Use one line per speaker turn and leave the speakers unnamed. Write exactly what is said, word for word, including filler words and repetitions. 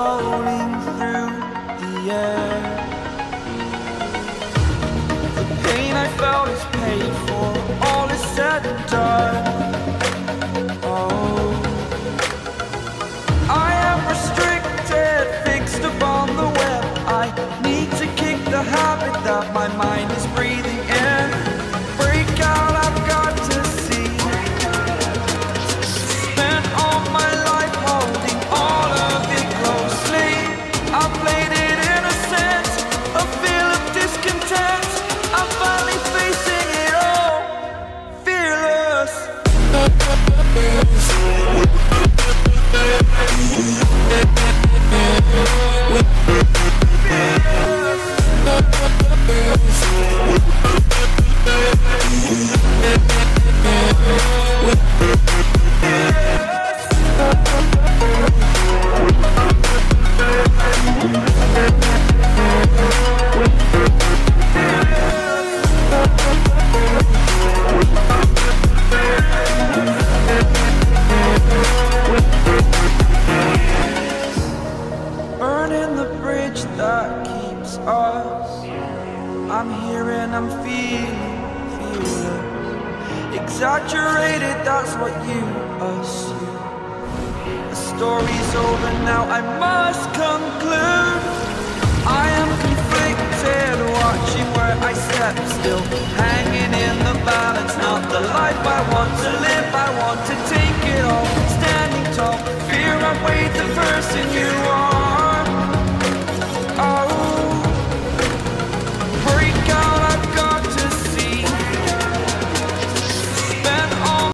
floating through the air. The pain I felt is paid for, all is said and done. Oh, I am restricted, fixed upon the web. I need to kick the habit that my mind is breathing in. Break out, I've got to see. Spent all my life holding all of it closely. I played it innocent, a feel of discontent. I'm finally facing it all, fearless. Burning the bridge that keeps us. I'm here and I'm feeling, feeling exaggerated, that's what you assume. The story's over now, I must conclude. I am conflicted, watching where I step, still hanging in the balance. Not the life I want to live, I want to take it all. Standing tall, fear I weighed the verse in you.